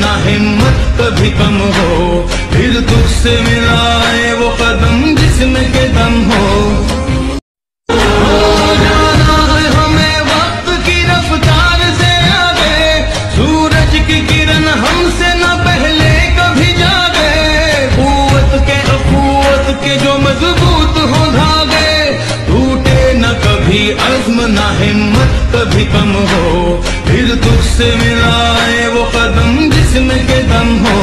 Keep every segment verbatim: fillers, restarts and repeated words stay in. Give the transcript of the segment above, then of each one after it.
نہ ہمت کبھی کم ہو، پھر تجھ سے ملائے وہ قدم جسم کے دم ہو۔ عزم نہ ہمت کبھی کم ہو، پھر تجھ سے ملائے وہ قدم جسم کے دم ہو۔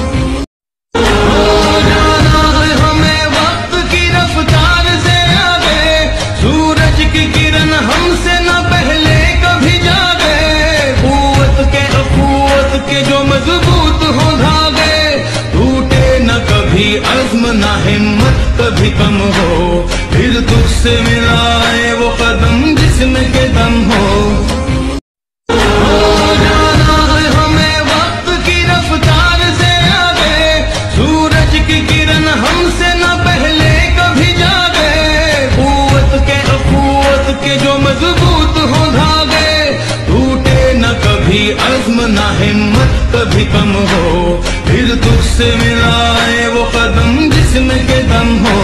جانا ہے ہمیں وقت کی رفتار سے آگے، سورج کی کرن ہم سے نہ پہلے کبھی جاگے، قوت کے اخوت کے جو مضبوط ہو دھاگے، ٹوٹے نہ کبھی عزم نہ ہمت کبھی کم ہو، پھر تجھ سے ملائے وہ قدم جسم کے دم ہو۔ جانا ہے ہمیں وقت کی رفتار سے آگے، سورج کی کرن ہم سے نہ پہلے کبھی جاگے، قوت کے اخوت کے جو مضبوط ہو دھاگے، ٹوٹے نہ کبھی عزم نہ ہمت کبھی کم ہو، پھر تجھ سے ملائے وہ قدم جسم کے دم ہو۔